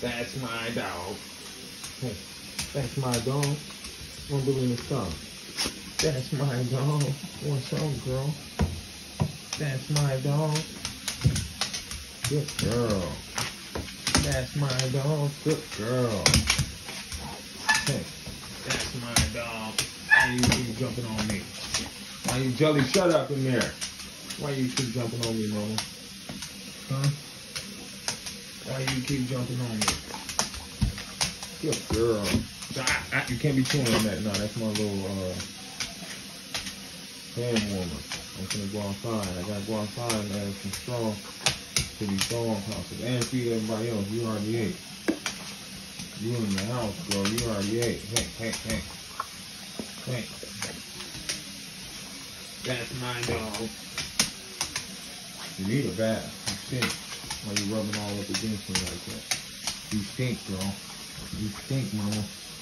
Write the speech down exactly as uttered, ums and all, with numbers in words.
That's my dog. Hey, that's my dog. Don't believe me, stop. That's my dog. What's up, girl? That's my dog. Good girl. That's my dog. Good girl. Hey, that's my dog. Why you keep jumping on me? Why you jelly? Shut up in there. Why you keep jumping on me, mama? Huh? Why you keep jumping on me? Good girl. Ah, ah, you can't be chewing on that. No, that's my little uh, hand warmer. I'm gonna go outside. I gotta go outside and add some straw to these dog houses and feed everybody else. You already ate. You in the house, girl. You already ate. Hey, hey, hey. Hey. That's my dog. You need a bath. You stink. Why you rubbing all up against me like that? You stink, girl. You stink, mama.